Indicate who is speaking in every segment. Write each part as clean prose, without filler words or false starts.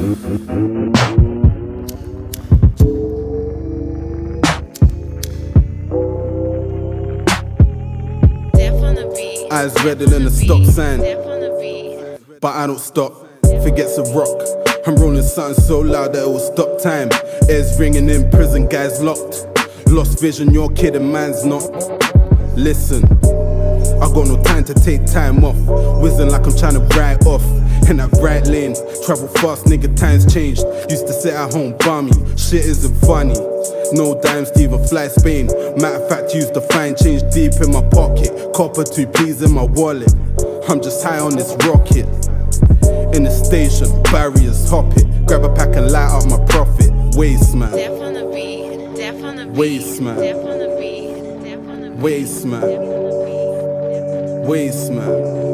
Speaker 1: Eyes redder than a stop sign, but I don't stop. Forgets a rock. I'm rolling something so loud that it will stop time. Ears ringing in prison, guys locked. Lost vision, you're kidding, mine's not. Listen, I got no time to take time off. Whizzing like I'm trying to ride off. In that right lane, travel fast, nigga, times changed. Used to sit at home, balmy, shit isn't funny. No dimes to even fly Spain. Matter of fact, used to find change deep in my pocket. Copper 2 P's in my wallet. I'm just high on this rocket. In the station, barriers, hop it. Grab a pack and light up my profit. Waste man. Waste man. Waste man. Waste man.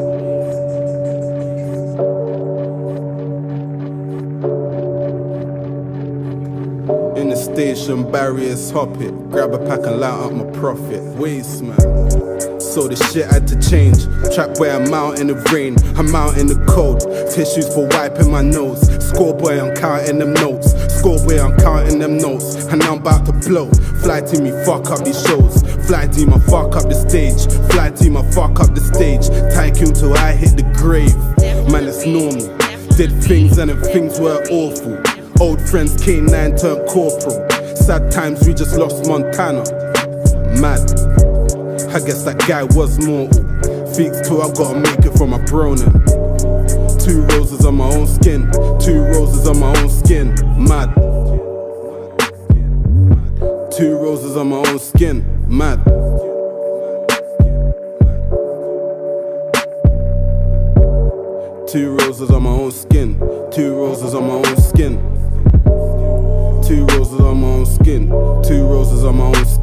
Speaker 1: In the station, barriers, hop it. Grab a pack and light up my profit. Waste man. So the shit had to change. Trap where I'm out in the rain, I'm out in the cold. Tissues for wiping my nose. Scoreboy, I'm counting them notes. Scoreboy, I'm counting them notes. And I'm about to blow. Fly team, me fuck up these shows. Fly team, I fuck up the stage. Fly team, I fuck up the stage. Tycoon till I hit the grave. Man, it's normal. Did things and then things were awful. Old friends, K9 turned corporal. Sad times, we just lost Montana. Mad. I guess that guy was mortal. Feeks too, I gotta make it from my Bronin. 2 roses on my own skin. 2 roses on my own skin. Mad. 2 roses on my own skin. Mad. 2 roses on my own skin. 2 roses on my own skin. 2 roses on my own skin. 2 roses on my own skin.